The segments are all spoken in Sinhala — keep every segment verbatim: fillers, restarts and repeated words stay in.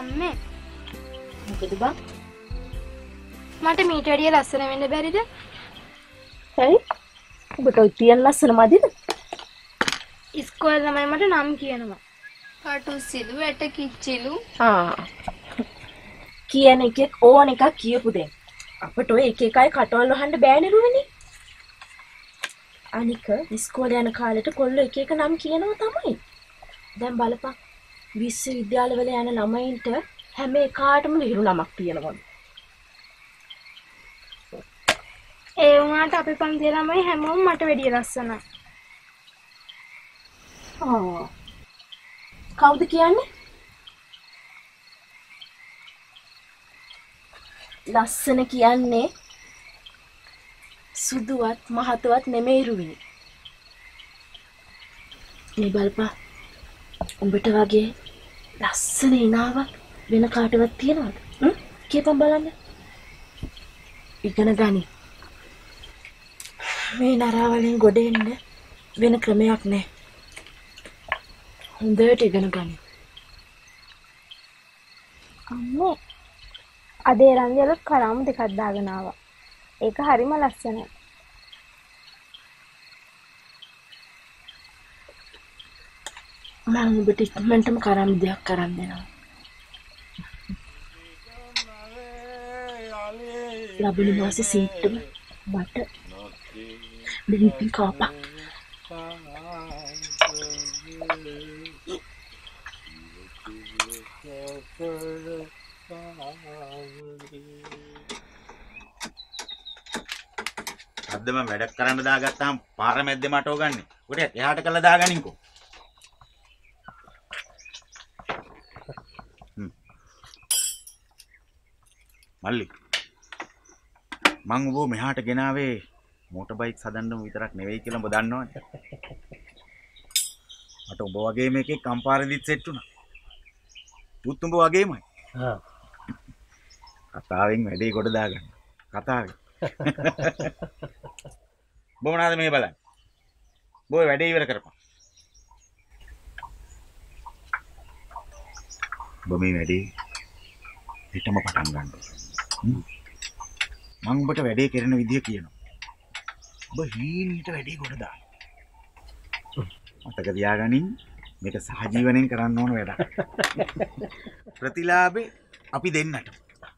අම්මේ මොකද බං? මට මීට වැඩිය ලස්සන වෙන්න බැරිද? ඇයි? ඔබට ඔය තියන ලස්සන මදිද? ඉස්කෝලේ ළමයි මට නම් කියනවා. කටුසිලු ඇට කිච්චිලු. ආ. කියන එකෙක් ඕන එකක් කියපු දෙයක්. අපට ඔය එක එකයි කටවල් වහන්න බෑනේ රුවිනි. අනික ඉස්කෝලේ යන කාලෙට කොල්ලෝ එක එක නම් කියනවා තමයි. දැන් බලපන්. විශ්වවිද්‍යාලවල යන ළමයින්ට හැම එකාටම විහිළු නමක් තියෙනවා. ඒ වුණාට අපේ පන්තියේ ළමයි හැමෝම මට වැඩිය ලස්සනයි. ආ. කවුද කියන්නේ? ලස්සන කියන්නේ සුදුවත් මහතවත් නෙමෙයි රුවිනි. මේ බලපන්. උඹට වගේ ලස්සන ඉනාවක් වෙන කාටවත් තියනවද? හ්ම්? කියපන් බලන්න. ඉගෙන ගනි. මේ නරාවලින් ගොඩ එන්න වෙන ක්‍රමයක් නැහැ. හොඳට ඉගෙන ගනි. අම්මේ අදේ රංජල කරාම දෙකක් දාගෙන ආවා. ඒක හරිම ලස්සනයි. මම ඔබට ඉක්මනටම කරාම දෙයක් කරන් දෙනවා. ලබන මාසේ සීට්ටම මට දෙහිපි කෝපා. අද මම වැඩක් කරන්න දාගත්තාම පාර මැද්දේ මට ඕගන්නේ. උඩ එහාට කළා දාගනින්කෝ. හ්ම්. මල්ලි. මං ඔබ මෙහාට ගෙනාවේ මෝටර් බයික් හදන්නම විතරක් නෙවෙයි කියලා ඔබ දන්නවනේ. මට ඔබ වගේ මේකේ කම්පාරදිත් සෙට් වුණා. පුත් උඹ වගේමයි. ආ. කතාවෙන් වැඩේ කොට දාගන්න. කතාවෙන්. බොමනාද මේ බලන්න. බොය වැඩේ ඉවර කරපන්. බො මේ වැඩේ හිටම පටන් ගන්න. මම ඔබට වැඩේ කරන විදිය කියනවා. ඔබ හීනීට වැඩේ කොට දාන්න. මතක තියාගනින් මේක සහජීවණයෙන් කරන්න ඕන වැඩක්. ප්‍රතිලාභේ අපි දෙන්නට.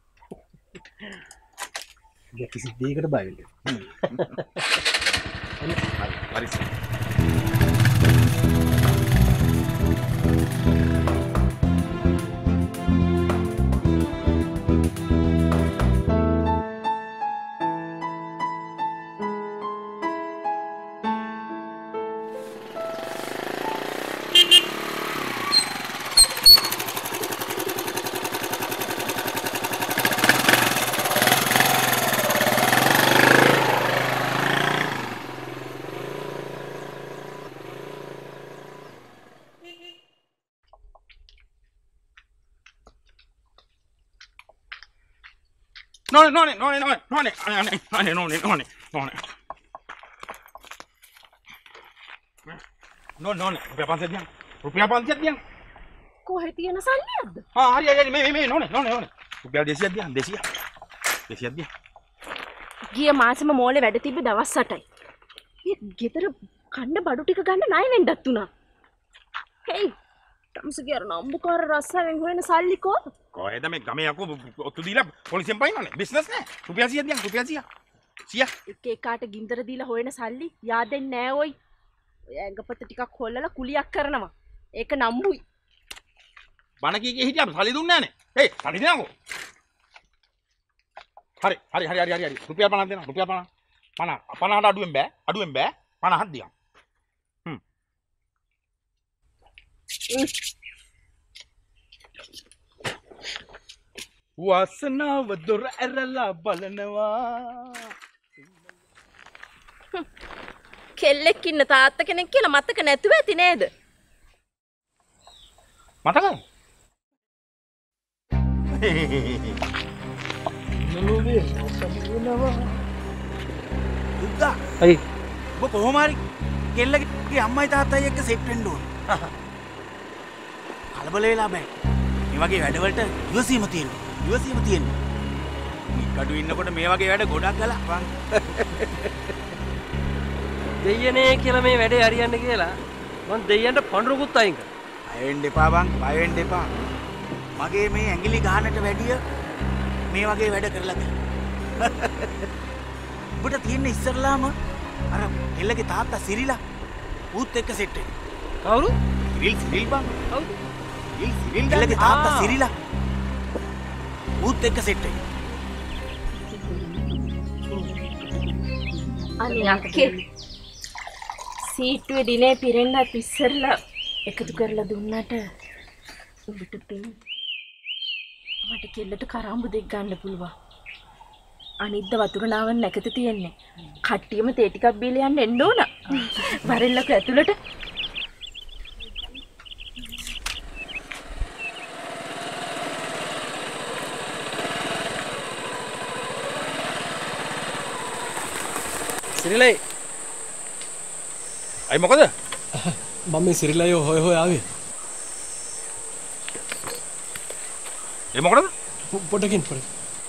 කිසි දෙයකට බය වෙන්න. හරි. No, no, no, no, no, no, no, no, no, no, no, no. No, no, no, rupiah panset diang. Rupiah panset diang. කොහෙ තියෙන සල්ලියක්ද? Ah, hari hari me me me no, no, no, no. Rupiah desiya diang, desiya. Desiya diang. ගිය මාසෙම මෝලේ වැඩ තිබ්බ දවස් අටයි. මේ ගෙදර කන්න බඩු ටික ගන්න ණය වෙන්නත් උනා. හේයි තමසගේ අර නම්බුකාර රස්සාවෙන් හොයන සල්ලි කෝ? කොහෙද මේ ගමේ යකෝ ඔත්තු දීලා පොලිසියෙන් පයින්නනේ. බිස්නස් නෑ. රුපියල් සියයක් දියන් රුපියල් සියයක්. සියයක්. එක එකාට ගින්දර දීලා හොයන සල්ලි yaadෙන්නේ නෑ ඔයි. ඔය ඇඟපත ටිකක් හොල්ලලා කුලියක් කරනවා. ඒක නම්බුයි. බණ කී කී හිටියා සල්ලි දුන්නේ නෑනේ. හේ සල්ලි දෙනකෝ. හරි හරි හරි හරි හරි. රුපියල් පනහක් දෙනවා. රුපියල් පනහ. පනහ. පනහට අඩුවෙන් බෑ. අඩුවෙන් බෑ. පනහක් දියන්. හ්ම්. වාසනාව දොර ඇරලා බලනවා. කෙල්ලෙක් ඉන්න තාත්තා කෙනෙක් කියලා මතක නැතුව ඇති නේද? මතකයි. නළුවේ සම්පූර්ණව. දුක්දා. අයි. ඔබ කොහොම හරි කෙල්ලගේ අම්මයි තාත්තයි එක්ක සෙට් වෙන්න ඕන. කලබල වෙලා බෑ. මේ වගේ වැඩවලට ඉවසීම තියෙනවා. ඉවසීම තියෙනවා. මේ කඩු ඉන්නකොට මේ වගේ වැඩ ගොඩක් ගලා වන්. දෙයනේ කියලා මේ වැඩේ හරියන්න කියලා මං දෙයයන්ට පඳුරුකුත් අයින් කරා. බය වෙන්න එපා බං. බය වෙන්න එපා. මගේ මේ ඇඟිලි ගහනට වැඩිය මේ වගේ වැඩ කරලා තියෙනවා. ඔබට තියෙන ඉස්සරලාම අර එල්ලගේ තාත්තා සිරිලා ඌත් එක්ක සෙට් වෙන්න. කවුරු? සිරිල් සිරිල් බං. කවුද? සිරිල් සිරිල් එල්ලගේ තාත්තා සිරිලා ඌත් එක්ක සෙට් වෙන්න. අනේ අක්කේ සීට්ටුවේ දිනේ පිරෙන්නත් ඉස්සරලා එකතු කරලා දුන්නට උඹට පින් මට කෙල්ලට කරාඹු දෙක ගන්න පුළුවන්. අනිද්ද වතුර නාවන්න නැකත තියෙන්නේ. කට්ටියම තේ ටිකක් බීලා යන්න එන්න ඕන. වරෙල්ලක ඇතුළට. සිරිලයි. අයි මොකද? මම මේ සිරිලයි හොය හොය ආවේ. ඒ මොකටද? පොඩකින් පොඩ.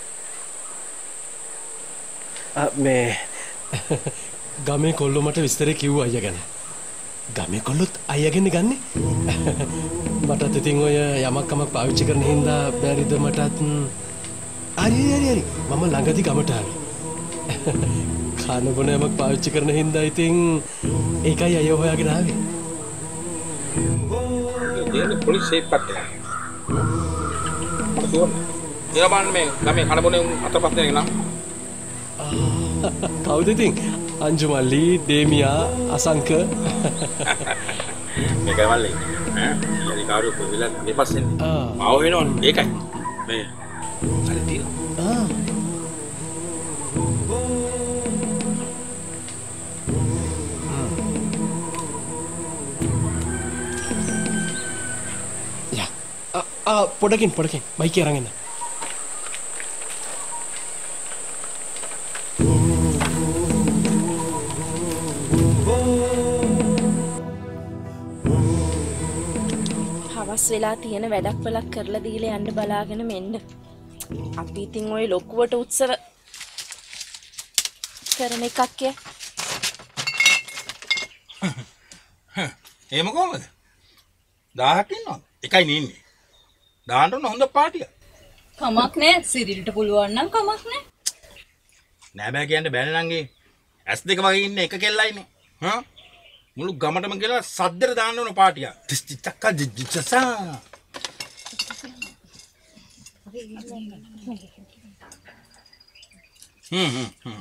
ආ මේ ගමේ කොල්ලෝ මට විස්තරේ කිව්වා අයියා ගැන. ගමේ කොල්ලොත් අයියාගෙන ගන්නේ. මටත් ඉතින් ඔය යමක් කමක් පාවිච්චි කරන හින්දා බැරිද මටත්. හරි හරි හරි. මම ළඟදී ගමට ආවේ. खाने बोने मग पाविච්චි කරන හින්දා ඉතින් ඒකයි අය හොයාගෙන ආවේ. දෙන්නේ පොලිස් සේප්පත් එක. මොකද? ඊළඟ මේ ගමේ කන බොනේ අතපස් දෙනෙක් නම්. කවුද ඉතින්? අංජුමල්ලි, දේමියා, අසංක. මේකයි මල්ලි. ඈ? යලි කාර්යෝ කොවිලා දෙපස්සෙන්. ආව වෙනවනේ. ඒකයි. මේ හරි තියෙනවා. ආ Ah, podakin, podakin. Baik ya orangnya. හවස් වෙලා තියෙන වැඩක් වලක් කරලා දීලා යන්න බලාගෙන මෙන්න. අපි ඉතින් ওই ලොකුවට උත්සව කරන එකක් කිය. එහෙම කොහමද? දහයක් ඉන්නවා. එකයි නෙන්නේ. දාන්න ඕන හොඳ පාටියක්. කමක් නෑ සිරිල්ට පුළුවන් නම් කමක් නෑ. නෑ බෑ කියන්න බෑනේ නංගී. ඇස් දෙක වගේ ඉන්න එක කෙල්ලයිනේ. හා? මුළු ගමටම කියලා සද්දෙට දාන්න ඕන පාටියක්. තිස්ති චක්ක ජිජ්ජසා. හ්ම් හ්ම්.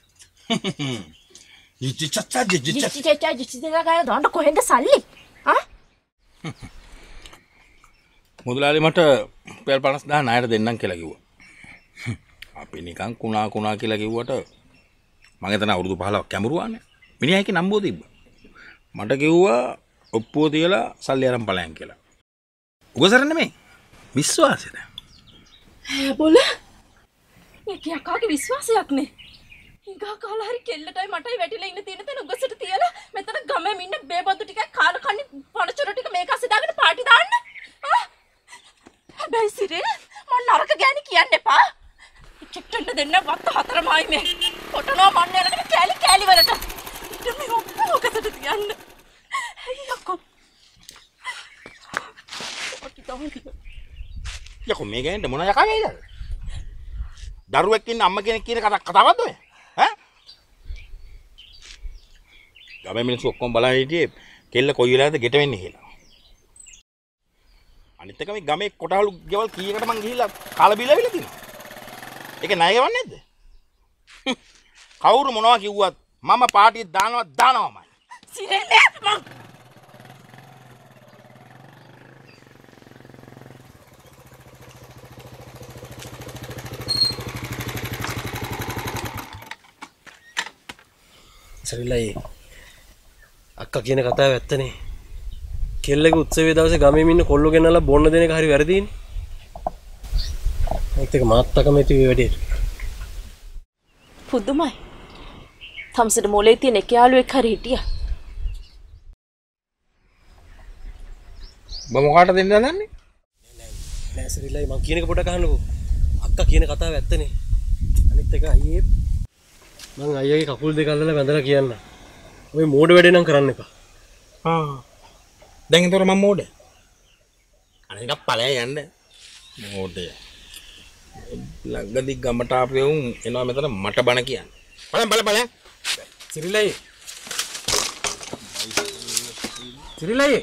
ජිජ්ජසා ජිජ්ජසා. ජිජ්ජසා ජිජ්ජසා ගාන දාන්න කොහෙන්ද සල්ලි? ආ? මුදලාලි මට රුපියල් පනස් දහස් ණයට දෙන්නම් කියලා කිව්වා. අපි නිකන් කුණා කුණා කියලා කිව්වට මම එතන අවුරුදු පහළොවක් කැමරුවානේ. මිනිහා එකේ නම්බුව තිබ්බා. මට කිව්වා ඔප්පුව තියලා සල්ලි අරන් ඵලයන් කියලා. උගසර නෙමෙයි. විශ්වාසෙද? ඈ බොල. මේක යකාගේ විශ්වාසයක් නේ. ඊගා කාලා හරි කෙල්ලටයි මටයි වැටිලා ඉන්න තියෙන තැන උගසට තියලා මෙතන ගමේ ඉන්න බේබද්දු ටිකක් කාලා කන්නේ පණචොර ටික මේක අස්සේ දාගෙන පාටි දාන්න. ආ හැබැයි සිරිල් මම නරක ගෑණි කියන්න එපා. චෙක්ටන්න දෙන්න වත් හතරමයි මේ. කොටනවා මන්න යනකම් කෑලි කෑලි වලට. ඉතින් මේ ඔක්කොම ඔකසට තියන්න. අයියෝ. ඔටි තමයි. යකෝ මේ ගෑනට මොන යකා වේද? දරුවෙක් ඉන්න අම්ම කෙනෙක් කියන කතාවක්ද ඔය? ඈ? ගමේ මිනිස්සු ඔක්කොම බලන් හිටියේ කෙල්ල කොයි වෙලාවද ගෙට වෙන්නේ කියලා. අනිත් එක මේ ගමේ කොටහළු ගෙවල් කීයකට මං ගිහිල්ලා කාලා බීලා විලා තිනවා. ඒක ණය ගෙවන්නේ නැද්ද? කවුරු මොනවා කිව්වත් මම පාටිය දානවා දානවාමයි. සිරෙන්නේ මං සරිලයි අක්කා කියන කතාව ඇත්තනේ. කෙල්ලගේ උත්සවයේ දවසේ ගමේ ඉන්න කොල්ලෝ ගෙනල්ලා බොන්න දෙන එක හරි වැරදිනේ. ඒත් එක මාත්තකම ඇති මේ වැඩේ. පුදුමයි. තම්සට මොලේ තියෙන එක යාළුවෙක් හරි හිටියා. ඔබ මොකාට දෙන්න හදන්නේ? නෑ සිරිලයි මං කියන එක පොඩ්ඩක් අහන්නකෝ. අක්කා කියන කතාව ඇත්තනේ. අනිත් එක අයියේ මං අයියාගේ කකුල් දෙක අල්ලලා වැඳලා කියන්න. ඔය මෝඩ වැඩේ නම් කරන්න එපා. ආ දැන් ඒතර මම මෝඩ. අනික ඵලය යන්න. මෝඩය. ළඟදී ගමට ආපෙවුන් එනවා මෙතන මට බණ කියන්න. බලන්න බලන්න බලන්න. සිරිලයි. සිරිලයි.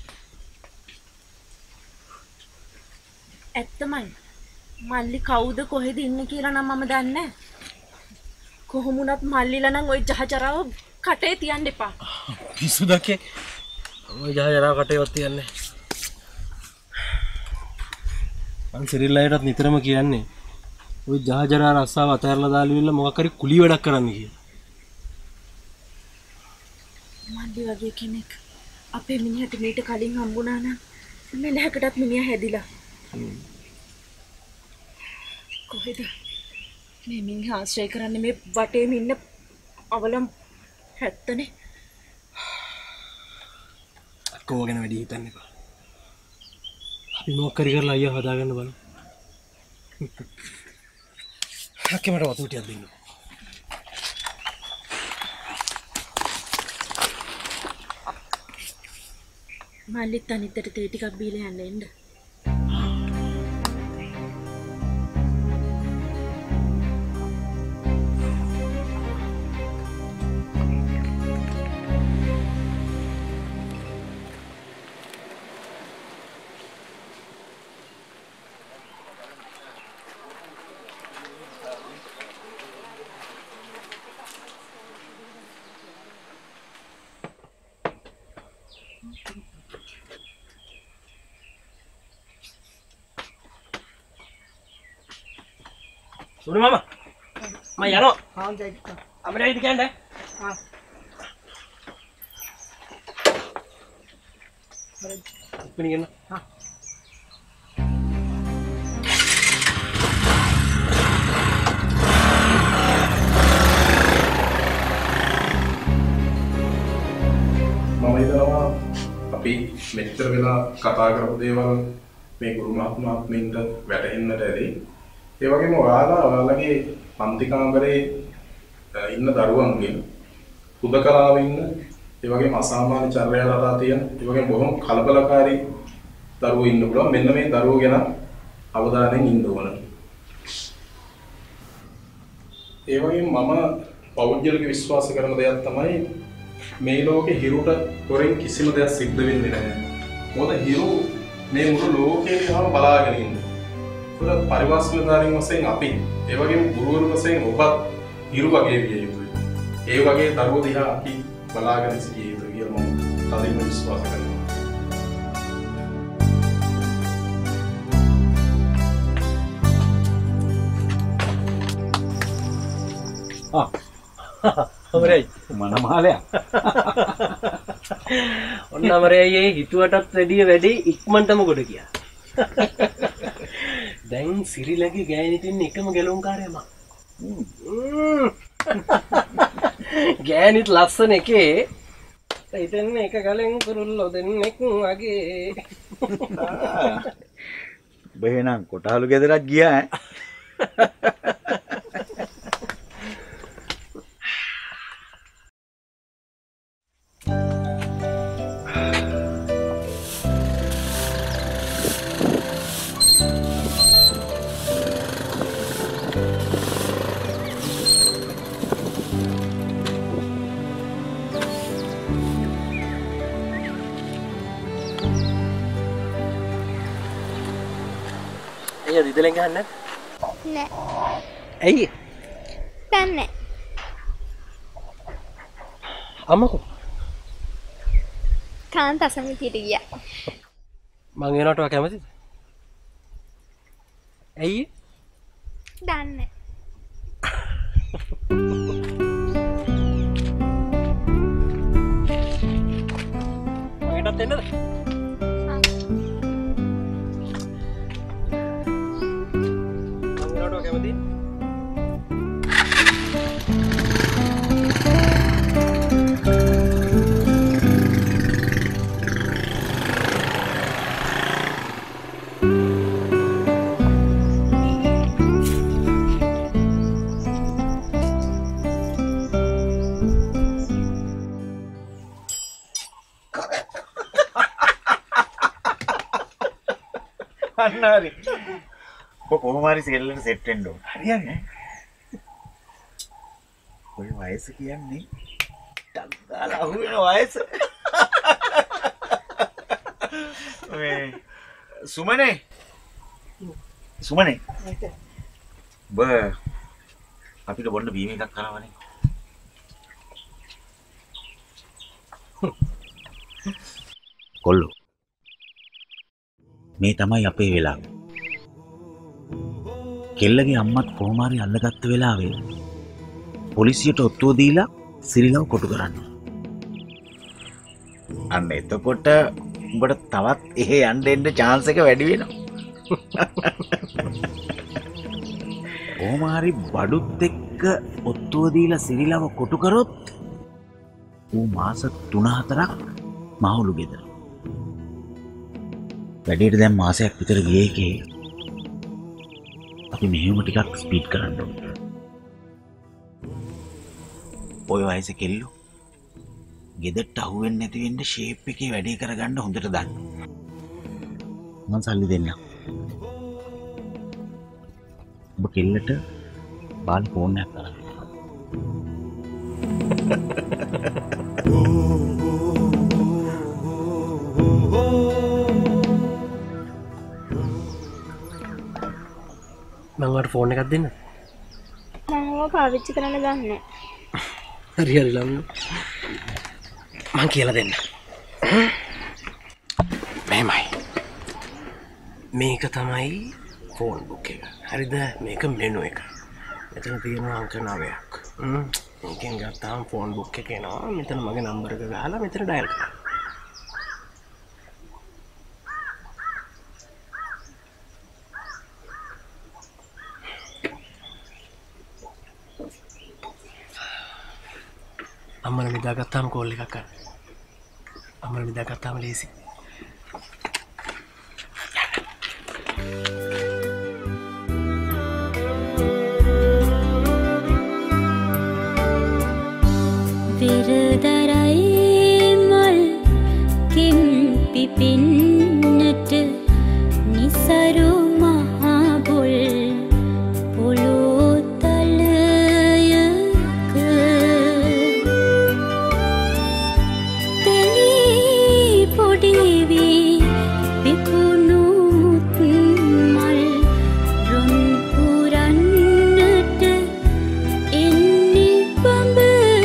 ඇත්තමයි. මල්ලි කවුද කොහෙද ඉන්නේ කියලා නම් මම දන්නේ නැහැ. කොහොමුණත් මල්ලිලා නම් ওই ජහජරාව කටේ තියන්න එපා. පිස්සු දකේ. ඔය ජහජරාව කටේවත් තියන්නේ. මං සිරිලයිටත් නිතරම කියන්නේ ඔය ජහජරා රස්සාව අතහැරලා දාලා ඉන්න මොකක් හරි කුලී වැඩක් කරන්න කියලා. මල්ලි වගේ කෙනෙක් අපේ මිනිහට මීට කලින් හම්බුණා නම් මෙලහකටත් මිනිහා හැදිලා. කොහෙද මේ මිනිහා ආශ්‍රය කරන්නේ මේ වටේම ඉන්න අවලම් හැත්තනේ. අක්කෝ ගැන වැඩි හිතන්න එපා. අපි මොකක් හරි කරලා අයියා හදාගන්න බලමු. අක්කේ මට වතුර ටිකක් දෙන්න. මල්ලිත් අනිත්තට තේ ටිකක් බීලා යන්න එන්න. සුනු මාමා මම යනවා. හා හොඳයි. අපිට කියන්නේ. හා. පිටින් හා. මම හිතනවා අපි මෙච්චර වෙලා කතා කරපු දේවල් මේ ගුරු මහත්මයාට වැටහෙන්නට ඇති. ඒ වගේම ඔයාලා ඔයාලගේ පන්ති කාමරේ ඉන්න දරුවන්ගෙන් හුදකලාව ඉන්න ඒ වගේම අසාමාන්‍ය චර්යා රටා තියෙන ඒ වගේම බොහොම කලබලකාරී දරුවෝ ඉන්න පුළුවන්. මෙන්න මේ දරුවෝ ගැන අවධානයෙන් ඉන්න ඕන. ඒ වගේම මම පෞද්ගලික විශ්වාස කරන දෙයක් තමයි මේ ලෝකේ හිරුට තොරෙන් කිසිම දෙයක් සිද්ධ වෙන්නේ නැහැ. මොකද හිරු මේ මුළු ලෝකේම බලාගෙන ඉන්නේ. පුර පරිවාස්කලදාරින් වශයෙන් අපි ඒ වගේම ගුරුවරු වශයෙන් ඔබත් හිරු වගේ විය යුතුයි. ඒ වගේ දරුවෝ දිහා අපි බලාගෙන සිටිය යුතුයි කියලා මම තදින්ම විශ්වාස කරනවා. ආ අමරයි මනමාලයා. ඔන්න අමරයි හිතුවටත් වැඩිය වැඩි ඉක්මනටම ගොඩ ගියා. දැන් සිරිලගේ ගෑනිට ඉන්න එකම ගැලුම්කාරයා මම. ගෑනිත් ලස්සන එකේ ඉතින් එක ගලෙන් කුරුල්ලෝ දෙන්නෙක් වගේ. බෙහෙනම් කොටහලු ගෙදරක් ගියා ඈ. අයියා දිදලෙන් ගහන්න නෑ. ඇයි? දන්නේ අම්මකෝ කාන්ත අසමිතියට ගියා. මං එනකොට ඔයා කැමතිද? ඇයි? දන්නේ මගෙටත් එන්නද? කැමති? අන්න හරි. ඔක කොහොම හරි සෙල්ලට සෙට් වෙන්න ඕන. හරියන්නේ. ඔය වයස කියන්නේ ටක් ගාලා අහු වෙන වයස. මේ සුමනේ සුමනේ බ අපිට බොන්න බීම එකක් කරවන්නේ. කොල්ලෝ මේ තමයි අපේ වෙලාව. කෙල්ලගේ අම්මත් කොහොම හරි අල්ලගත්ත වෙලාවේ පොලිසියට ඔත්තුව දීලා සිරිලව කොටු කරන්න. අන්න එතකොට උඹට තවත් එහෙ යන්න එන්න chance එක වැඩි වෙනවා. කොහොම හරි බඩුත් එක්ක ඔත්තුව දීලා සිරිලව කොටු කරොත් ඌ මාස තුන හතරක් මහලු ගෙදර. වැඩේට දැන් මාසයක් විතර ගියේ එකේ අපි මෙහෙම ටිකක් ස්පීඩ් කරන්න ඕනේ. ඔය වයසේ කෙල්ලෝ ගෙදරට අහුවෙන්නේ නැති වෙන්න ෂේප් එකේ වැඩේ කරගන්න හොඳට දන්න. මං සල්ලි දෙන්නම්. ඔබ කෙල්ලට බාල් ෆෝන් එකක් කරන්න. මං වට ෆෝන් එකක් දෙන්න. මම ඕක පාවිච්චි කරන්න දන්නේ නැහැ. හරි හරි ළමයි. මං කියලා දෙන්න. මේමයි. මේක තමයි ෆෝන් බුක් එක. හරිද? මේක මෙනු එක. මෙතන තියෙනවා අංක නවයක්. හ්ම්. මේකෙන් ගත්තාම ෆෝන් බුක් එක එනවා. මෙතන මගේ නම්බර් එක ගහලා මෙතන ඩයල් කරන්න. අම්මල නිදාගත්තාම කෝල් එකක් කරන්න. අම්මල නිදාගත්තාම ලේසි. විරදරයි මල් කිම් පිපින්නට නිසරු මහා බුල් පොළොතලයක තෙලි පොඩි වී පිපුණු මල් රොන් පුරන්නට එන්නේ බඹ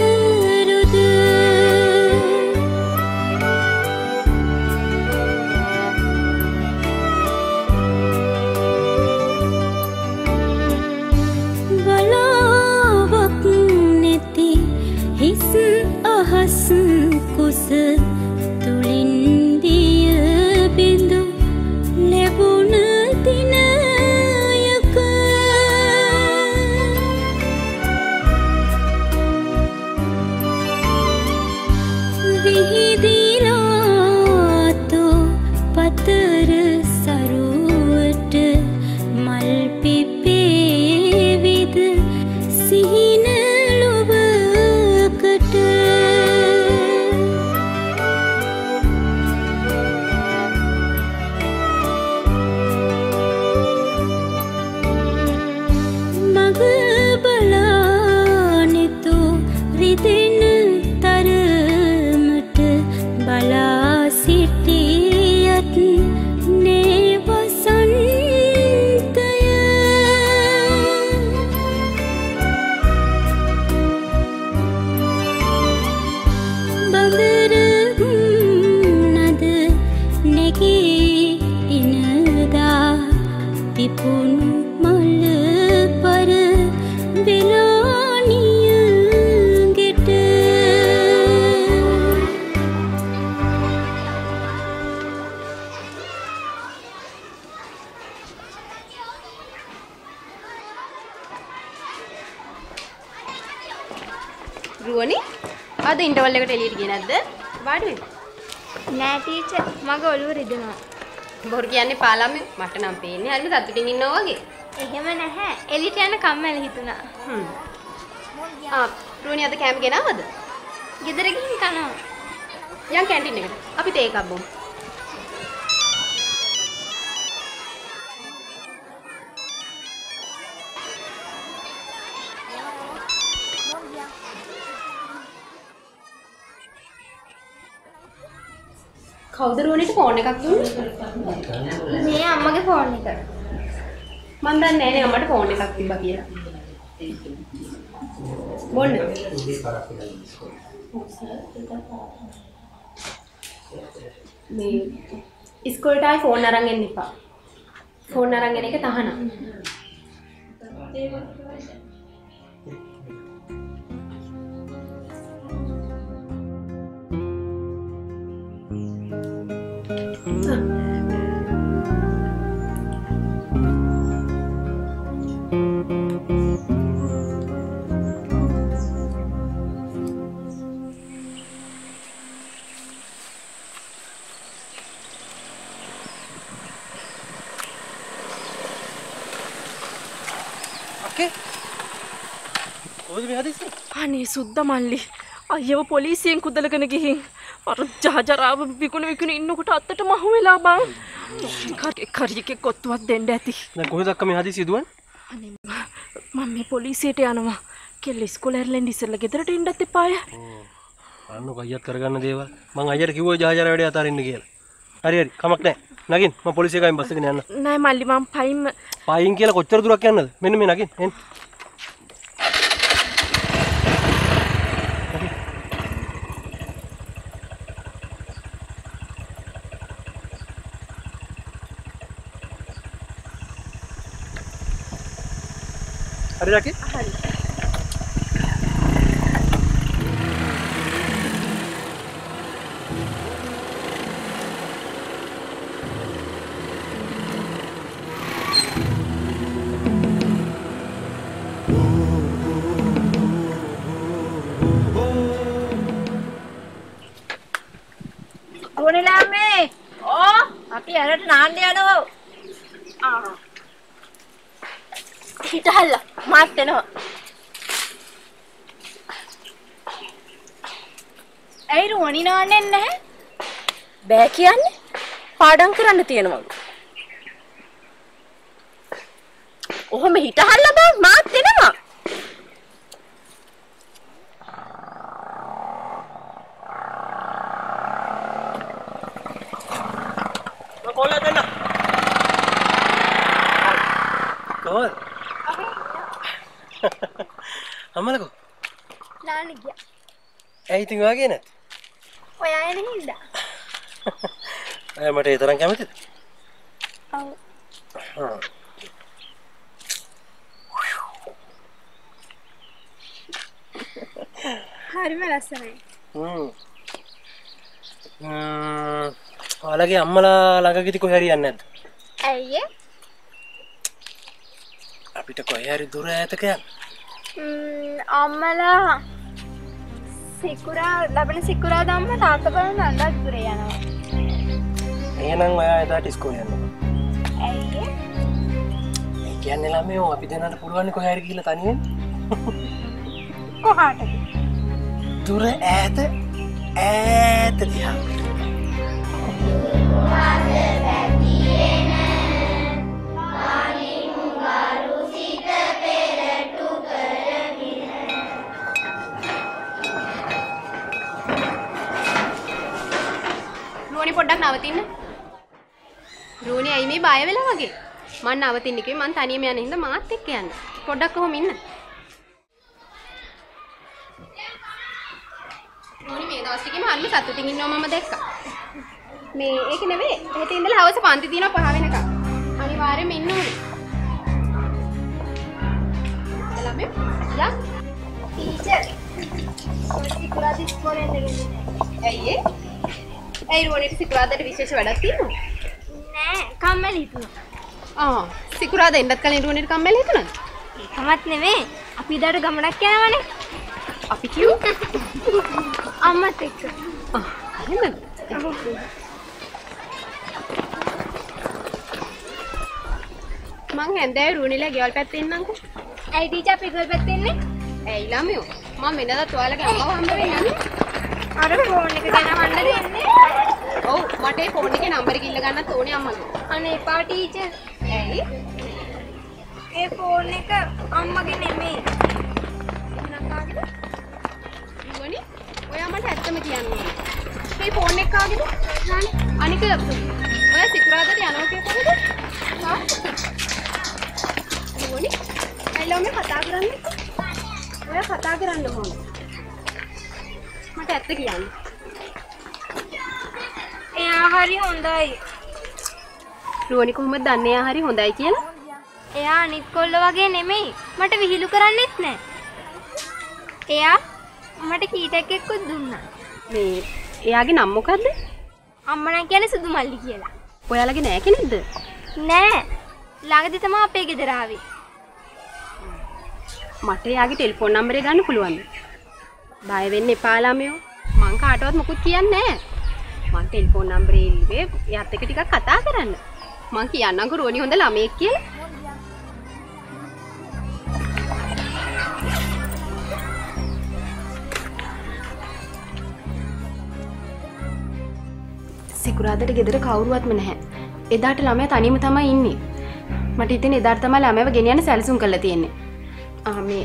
කුස තුලින් දිය බිඳු ලැබුණ දිනයක විහිදිලාතෝ පතර සරුවට මල් පිපේ විද සිහින ලොවකට පිපුණු මල පර වෙලානිය ගෙට රුවනි අද ඉන්ටර්වල් එකට එළියට ගියේ නැද්ද? වාඩි වෙන්න. නෑ ටීචර් මගේ ඔළුව රිදෙනවා. බොරු කියන්නේ පාලම්මේ මට නම් පේන්නේ හරියට සතුටින් ඉන්නවා වගේ. එහෙම නැහැ. එළියට යන කම්මැලි හිතුණා. හ්ම්. ආ රුවනි අද කැම්ප් ගෙනාවද? ගෙදර ගිහින් කනවා. යන් කැන්ටින් එකට. අපි තේ එකක් බොමු. කවුද රෝනිට ෆෝන් එකක් දුන්නේ? මේ අම්මගේ ෆෝන් එක. මන් දන්නේ නැහැ නේ අම්මට ෆෝන් එකක් තිබ්බා කියලා. බොන්න. මේ ඉස්කෝලේට ආයි ෆෝන් අරන් එන්න එපා. ෆෝන් අරන් එන එක තහනම්. අනේ සුද්ද මල්ලි අයව පොලිසියෙන් කුදලගෙන ගිහින් අර ජහජරාව විකුණ විකුණ ඉන්නකොට අත්තට මහු වෙලා බං කරියක කොත්තුවක් දෙන්න ඇති දැන් කොහෙද අක්කා මේ හදිසි දුවන්නේ අනේ මම මේ පොලිසියට යනවා කෙල්ල ඉස්කෝලේ ඇරලා ඉස්සෙල්ලා ගෙදරට එන්නත් එපාය අන්න කොයියත් කරගන්න දේවල් මං අයියට කිව්වා ජහජරා වැඩේ අතාරින්න කියලා හරි හරි කමක් නැහැ නගින් මම පොලිසිය ගායින් බස් එකෙන් යන්න නෑ මල්ලි මම පයින් පයින් කියලා කොච්චර දුරක් යන්නද මෙන්න මේ නගින් එන්න हरी राखी हरी ගුණිලා මේ ඕ අපි අරට නාන්න යනවා ආ හිටහල්ල මාත් එනවා ඇයි රෝණි නාන්නේ නැහැ බෑ කියන්නේ පාඩම් කරන්න තියෙනවා ඔහොම හිටහල්ල බං මාත් එනවා කොල්ල දෙන්න කොහොමද අම්මලකෝ නාන්න ගියා ඇයි ඉතින් වාගේ නැත් ඔයා එන හින්දා අය මට ඒ තරම් කැමතිද ඔව් හරිම ලස්සනයි හ්ම් ම්ම් ඔයාලගේ අම්මලා ළඟ කොහේ හරි යන්නේ නැද්ද ඇයි අපිට කොහේ හරි දුර ඈතක යන්න ම්ම් අම්මලා සිකුරා ලබන සිකුරා දම්ම තාත්තා බලන්න අල්ලත් දුර යනවා එහෙනම් ඔයා එදාට ඉස්කෝලේ යන්න ඇයි ඒ කියන්නේ ළමයෝ අපි දෙන්නට පුළුවන් කොහේ හරි ගිහලා තනියෙන් කොහාටද දුර ඈත ඈත දිහා රෝනි පොඩ්ඩක් නවතින්න. රෝනි අයි මේ බය වෙලා වගේ. මං නවතින්න කිව්වේ මං තනියම යන හින්දා මාත් එක්ක යන්න. පොඩ්ඩක් කොහොම ඉන්න. රෝනි මේ දවස් ටිකේම හරිම සතුටින් ඉන්නවා මම දැක්කා. මේ ඒක නෙවෙයි. හෙට ඉඳලා හවස පන්ති දිනවා පහ වෙනකම්. අනිවාර්යෙන්ම ඉන්න ඕනේ. ළමයි යා ටීචර් සිකුරා ඉස්කෝලේ ඉඳගෙන ඇයි ඒ? ඇයි රෝනිට සිකුරාදාට විශේෂ වැඩක් තියෙනවද? නෑ කම්මැලි හිතුණා. ආ සිකුරාදා එන්නත් කලින් රෝනිට කම්මැලි හිතුණාද? ඒකමත් නෙමෙයි. අපි ඊට ගමනක් යනවනේ. අපි කිව් අම්මත් එක්ක. ආ එහෙමද? මං හැන්දෑවේ රෝනිලා ගෙවල් පැත්තේ ඉන්නම්කෝ. ඇයි ටීචර් අපි ගෙවල් පැත්තේ ඉන්නේ? ඇයි ළමයෝ? මම වෙනදාත් ඔයාලගේ අම්මව හම්බ වෙන්නේ යන්නේ. අර ෆෝන් එක ගෙනවන්න දෙන්නේ. ඔව් මට ඒ ෆෝන් එකේ නම්බර කිල්ල ගන්නත් ඕනේ අම්මගේ. අනේ එපා ටීචර්. ඇයි? ඒ ෆෝන් එක අම්මගේ නෙමෙයි. එහෙනම් කාගේද? රෝනි ඔයා මට ඇත්තම කියන්න ඕනේ. මගේ ෆෝන් එක ආගෙන නානේ අනික ඔය සිකුරාදට යනවා කියපොද ඕනි ඇයිලා මේ කතා කරන්නේ ඔය කතා කරන්න ඕන මට ඇත්ත කියන්න එයා හරි හොඳයි රෝනි කොහොමද දන්නේ එයා හරි හොඳයි කියලා එයා අනිත් කොල්ලෝ වගේ නෙමෙයි මට විහිළු කරන්නෙත් නෑ එයා මට කීටක් එක්කුත් දුන්නා මේ එයාගේ නම මොකද්ද අම්මා නම් කියන්නේ සුදු මල්ලි කියලා ඔයාලගේ නෑ කෙනෙක්ද නෑ ළඟදි තමයි අපේ ගෙදර ආවේ මට එයාගේ ටෙලිෆෝන් නම්බරය ගන්න පුළුවන්ද බය වෙන්න එපා ළමයෝ මං කාටවත් මොකුත් කියන්නේ නෑ මං ටෙලිෆෝන් නම්බරේ ඉල්ලුවේ එයාත් එක්ක ටිකක් කතා කරන්න මං කියන්නම්කෝ රෝනි හොඳ ළමයෙක් කියලා සිකුරාදට ගෙදර කවුරුවත්ම නැහැ. එදාට ළමයා තනියම තමයි ඉන්නේ. මට හිතෙන එදාට තමයි ළමයාව ගෙනියන්න සැලසුම් කරලා තියෙන්නේ. ආ මේ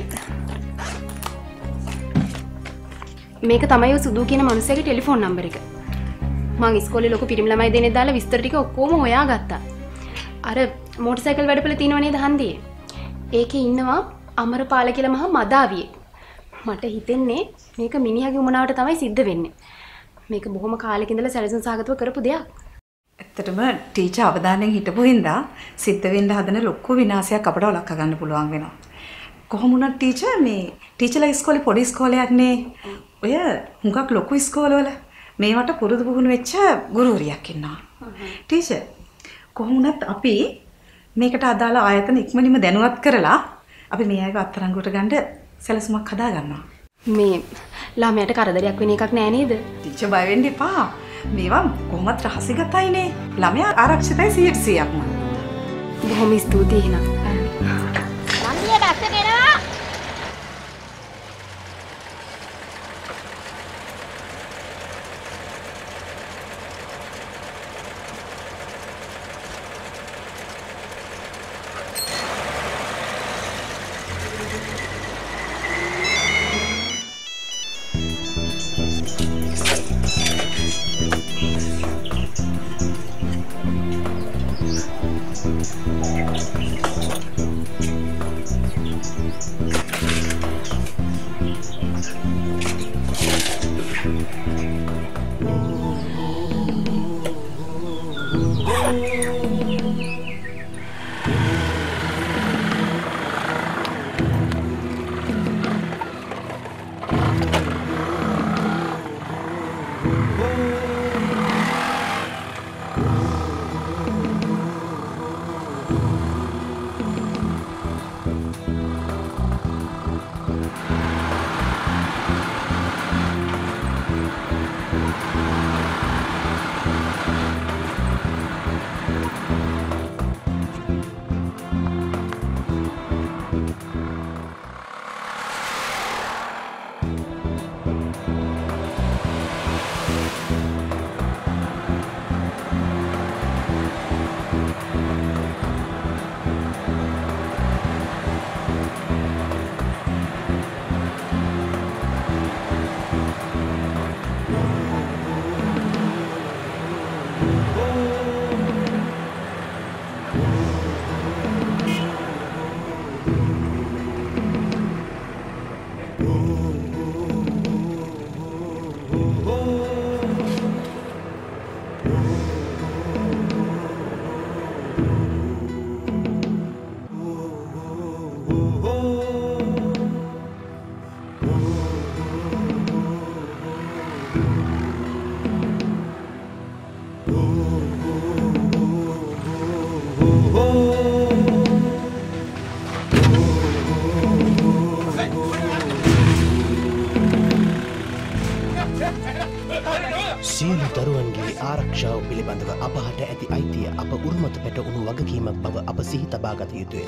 මේක තමයි ඔය සුදු කියන මිනිහගේ ටෙලිෆෝන් නම්බර එක. මං ඉස්කෝලේ ලොකු පිරිමි ළමයි දෙන්නේ දාලා විස්තර ටික ඔක්කොම හොයාගත්තා. අර මෝටර් සයිකල් වැඩපළ තියෙනව නේද හන්දියේ? ඒකේ ඉන්නවා අමරපාල කියලා මහා මදාවියෙක්. මට හිතෙන්නේ මේක මිනිහාගේ උමනාවට තමයි සිද්ධ වෙන්නේ. මේක බොහොම කාලෙක ඉඳලා සැලසුම් සාගතව කරපු දෙයක්. ඇත්තටම ටීචර් අවධානයෙන් හිටපු හින්දා සිද්ධ වෙන්න හදන ලොකු විනාශයක් අපට වළක්වා ගන්න පුළුවන් වෙනවා. කොහොම වුණත් ටීචර් මේ ටීචර්ලා ඉස්කෝලේ පොඩි ඉස්කෝලයක් නේ. ඔය හුඟක් ලොකු ඉස්කෝලවල මේවට පුරුදු පුහුණු වෙච්ච ගුරුවරියක් ඉන්නවා. ටීචර් කොහොම වුණත් අපි මේකට අදාළ ආයතන ඉක්මනින්ම දැනුවත් කරලා අපි මේ අයව අත්අඩංගුවට ගන්න සැලසුමක් හදා ගන්නවා. මේ ළමයට කරදරයක් වෙන එකක් නෑ නේද? ටීචර් බය වෙන්න එපා. මේවා කොහොමත් රහසිගතයිනේ. ළමයා ආරක්ෂිතයි සීයට සීයක්ම. බොහොම ස්තුතියි එහෙනම්. මන්දියට අස්සට එනවා. සියලු දරුවන්ගේ ආරක්ෂාව පිළිබඳව අපහට ඇති අයිතිය අප උරුමත පැටවුණු වගකීමක් බව අප සිහි තබාගත යුතුය.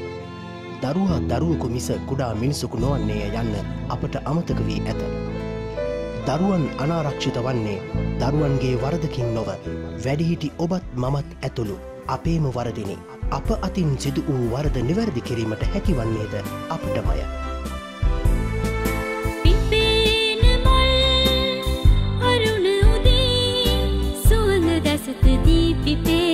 දරුවා දරුවෙකු මිස කුඩා මිනිසෙකු නොවන්නේය යන්න අපට අමතක වී ඇත. දරුවන් අනාරක්ෂිත වන්නේ දරුවන්ගේ වරදකින් නොව වැඩිහිටි ඔබත් මමත් ඇතුළු අපේම වරදිනි. අප අතින් සිදු වූ වරද නිවැරදි කිරීමට හැකිවන්නේද අපටමය. පිපෙන මල් අරුණ උදේ පිපේ